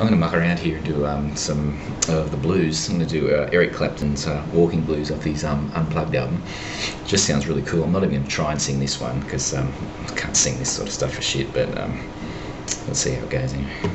I'm going to muck around here and do some of the blues. I'm going to do Eric Clapton's Walking Blues off his Unplugged album. Just sounds really cool. I'm not even going to try and sing this one because I can't sing this sort of stuff for shit, but let's see how it goes anyway.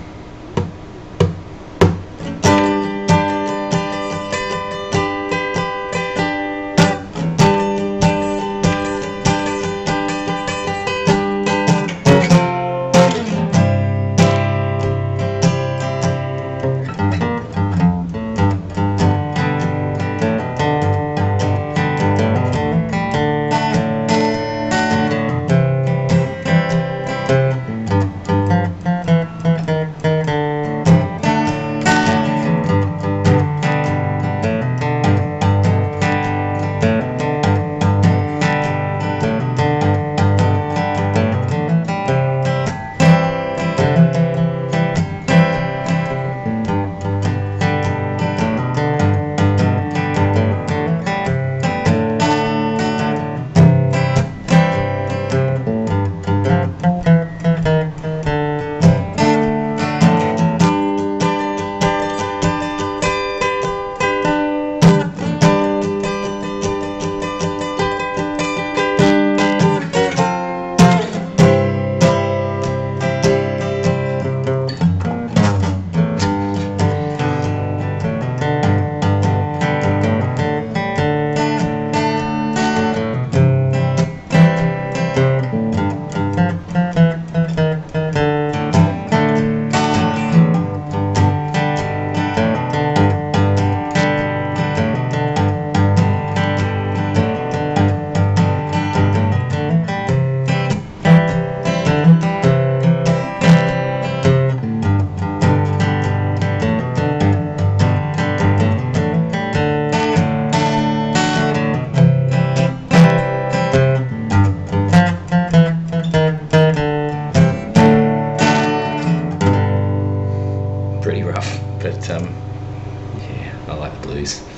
Pretty rough, but yeah, I like the blues.